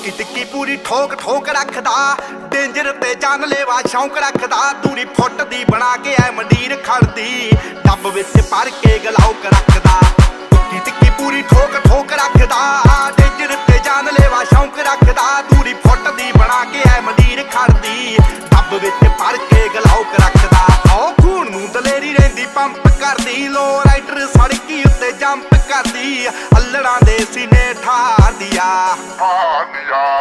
ਟੁੱਕੀ ਟਿੱਕੀ ਪੂਰੀ ਠੋਕ ਠੋਕ ਰੱਖਦਾ, ਡੇਂਜਰ ਤੇ ਜਾਨਲੇਵਾ ਸ਼ੌਂਕ ਰੱਖਦਾ। ਦੂਰੀ ਫੁੱਟ ਦੀ ਬਣਾ ਕੇ ਐ ਮੰਡੀਰ ਖੜਦੀ, ਡੱਬ ਵਿੱਚ ਭਰ ਕੇ ਗਲਾਉਕ ਰੱਖਦਾ। ਟੁੱਕੀ ਟਿੱਕੀ ਪੂਰੀ ਠੋਕ ਠੋਕ ਰੱਖਦਾ, ਡੇਂਜਰ ਤੇ ਜਾਨਲੇਵਾ ਸ਼ੌਂਕ ਰੱਖਦਾ। ਦੂਰੀ ਫੁੱਟ ਦੀ ਬਣਾ ਕੇ ਐ ਮੰਡੀਰ ਖੜਦੀ, ਡੱਬ ਵਿੱਚ ਭਰ ਕੇ ਗਲਾਉਕ ਰੱਖਦਾ। ਓ ਖੂਨ ਨੂੰ ਦਲੇਰੀ ਰਹਿੰਦੀ ਪੰਪ ਕਰਦੀ, ਲੋ ਰਾਈਡਰ ਸੜਕੀ ਉੱਤੇ ਜੰਪ ਕਰਦੀ, ਅੱਲੜਾਂ ਦੇ ਸੀਨੇ ਠਾਰਦੀ ਆ।